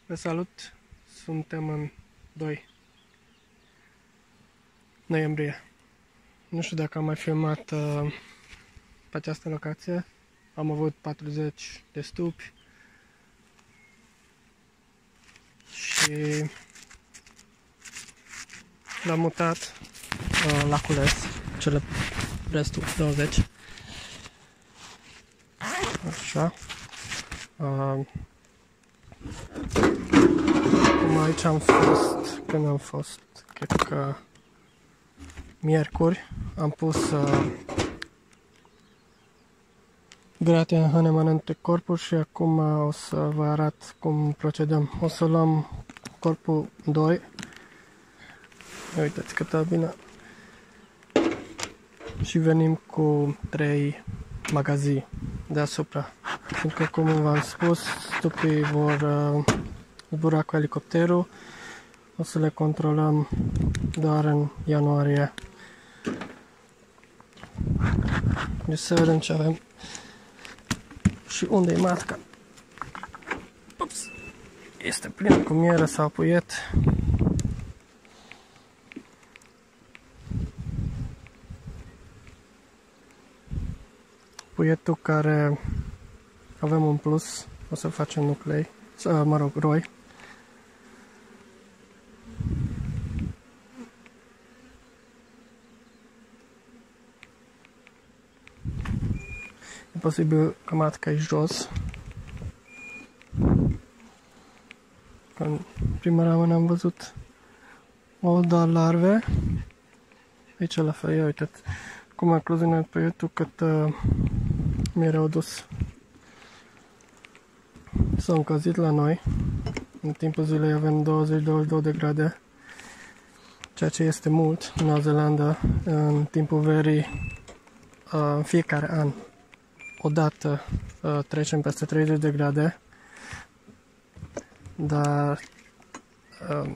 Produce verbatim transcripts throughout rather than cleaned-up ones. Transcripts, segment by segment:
Vă salut! Suntem în doi noiembrie. Nu știu dacă am mai filmat uh, pe această locație. Am avut patruzeci de stupi și l-am mutat uh, la cules, cele restul douăzeci. Așa. Uh, Cum aici am fost, când am fost, cred că miercuri, am pus uh, gratia Hahnemann între corpuri și acum o să vă arăt cum procedăm. O să luăm corpul doi. Uitați cât bine. Și venim cu trei magazii deasupra. Pentru că, cum v-am spus, stupii vor uh, zbura cu elicopterul. O să le controlăm doar în ianuarie. Deci să vedem ce avem. Și unde e matca? Ups. Este plină cu miere sau puiet. Puietul care avem un plus, o să facem nuclei, sau, mă rog, roi. E posibil că matca e jos. În prima ramă am văzut o doar larve. Aici la fel, ia uitați cum a ecluzionat puietul, cât uh, miere au dus. S-au încălzit la noi. În timpul zilei avem douăzeci douăzeci și două de grade, ceea ce este mult în Noua Zeelandă. În timpul verii, uh, în fiecare an, odată uh, trecem peste treizeci de grade, dar uh,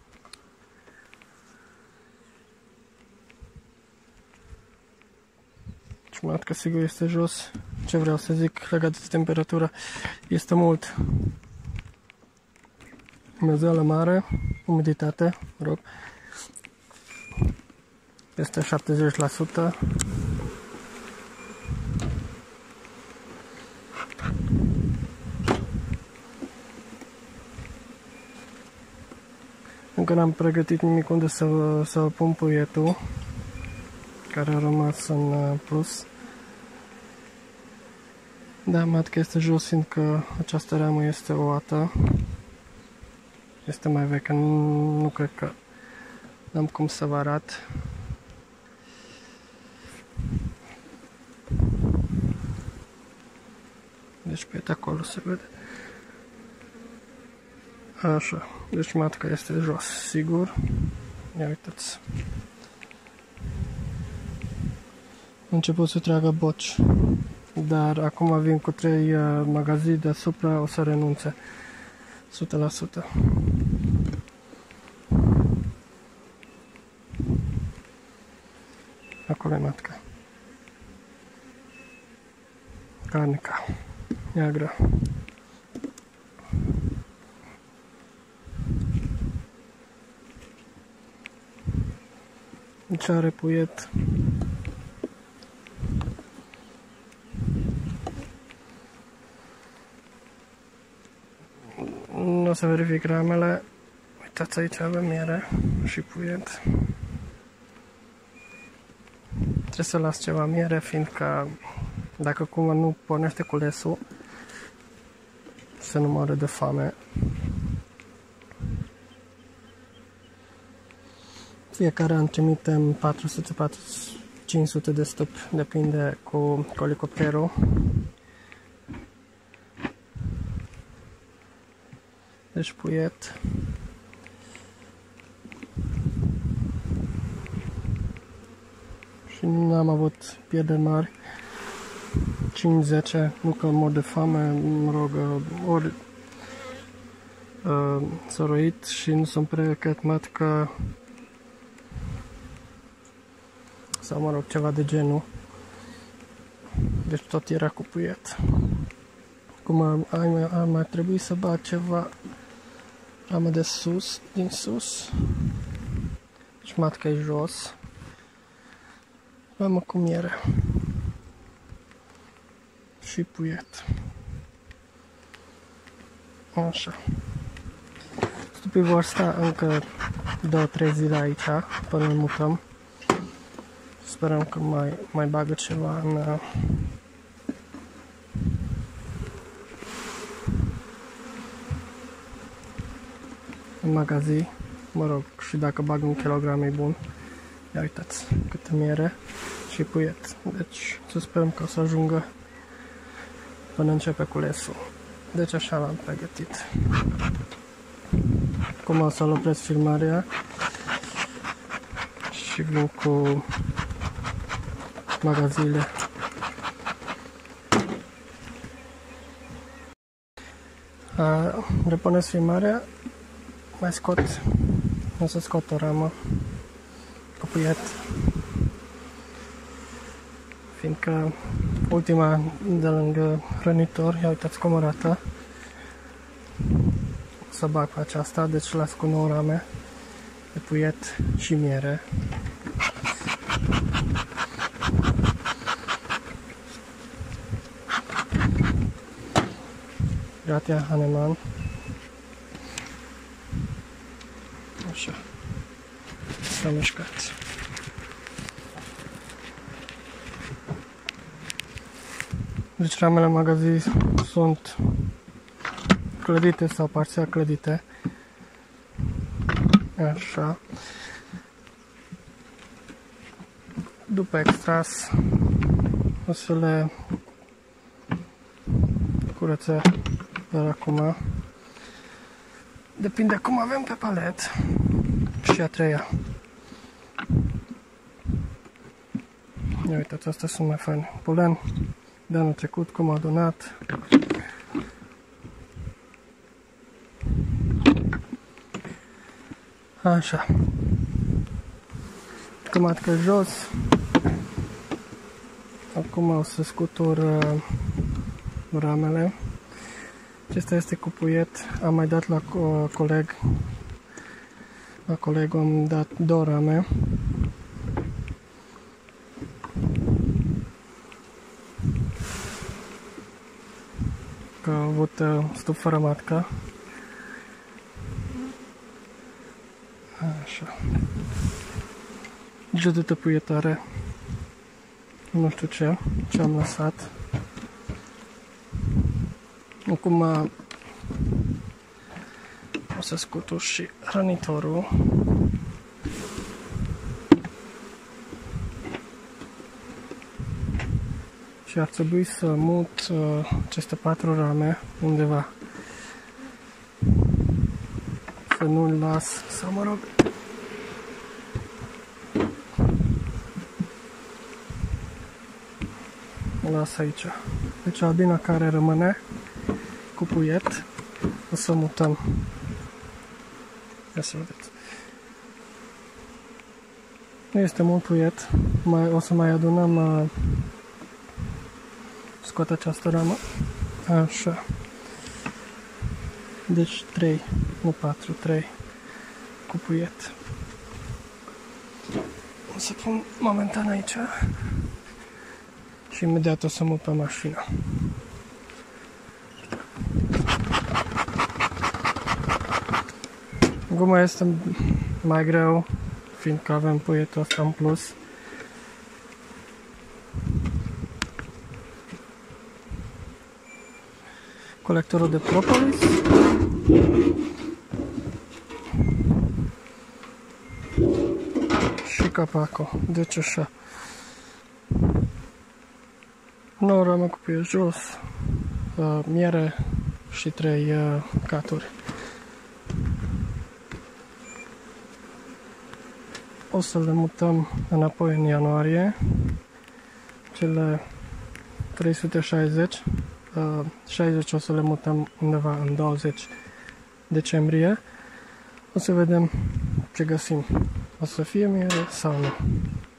matca sigur este jos. Ce vreau să zic legat de temperatură, este mult umezeală mare, umiditate, mă rog, este șaptezeci la sută. Încă n-am pregătit nimic unde să, să pun puietul care a rămas în plus. Da, matca este jos, fiindcă această ramă este o ată. Este mai veche, nu, nu cred că n-am cum să vă arăt. Deci pe acolo se vede. Așa, deci matca este jos, sigur. Ia uitați. A început să tragă boci, dar acum vin cu trei uh, magazii deasupra, o să renunțe o sută la sută. Acolo e matca. Carnica neagră. Deci are puiet. Nu o să verific ramele. Uitați, aici avem miere și puiet. Trebuie să las ceva miere, fiindcă dacă cumva nu pornește culesul, se nu moare de foame. Fiecare an trimitem patru sute patru sute cinci sute de stupi, depinde cu, cu elicopterul. Deci puiet. Și nu am avut pierderi mari. cinci zece, nu că mor de foame, mă rog, ori uh, s-a roit și nu sunt pregătit că sau mă rog, ceva de genul. Deci tot era cu puiet. Cum ar, ar mai trebui să bag ceva ramă de sus, din sus. Deci matca e jos. Ramă cu miere. Și puiet. Așa. Stupii vor sta încă două trei zile aici până ne mutăm. Sperăm că mai, mai bagă ceva în, în magazin. Mă rog, și dacă bag un kilogram e bun. Ia uitați câtă miere și puiet. Deci să sperăm că o să ajungă până începe culesul. Deci așa l-am pregătit. Acum o să-l opresc filmarea și vin cu magazinele. Repunesc filmarea, mai scot, o să scot o ramă cu puiet, fiindcă ultima de lângă hrănitor, ia uitați cum arată, o să bag pe aceasta, deci las cu nouă rame de puiet și miere. Gratia Haneman. Așa. S-a mișcat. Deci ramele magazin sunt clădite sau parțial clădite. Așa. După extras o să le curățe doar acum. Depinde cum avem pe palet. Și a treia. Ia uitați, astea sunt mai faine. Polen de anul trecut, cum a adunat. Așa. Matca jos. Acum o să scutur uh, ramele. Acesta este cu puiet. Am mai dat la uh, coleg. La colegul am dat două rame. Că a avut uh, stup fără matca. Așa. Getută puietare. Nu știu ce, ce am lăsat. Acum o să scutur și hrănitorul. Și ar trebui să mut uh, aceste patru rame undeva. Să nu-l las, sau mă rog, las aici. Deci albina care rămâne cu puiet o să mutăm. Ia să vedeți. Nu este mult puiet. Mai, o să mai adunăm. Uh, scot această ramă. Așa. Deci trei, nu patru, trei cu puiet. O să pun momentan aici. Și imediat o să mut pe mașină. Guma este mai greu, fiindcă avem puietul ăsta în plus. Colectorul de propolis. Și capacul. Deci așa. nouă rame cu puiet jos, uh, miere și trei uh, caturi. O să le mutăm înapoi în ianuarie. Cele trei sute șaizeci, uh, șaizeci o să le mutăm undeva în douăzeci decembrie. O să vedem ce găsim. O să fie miere sau nu.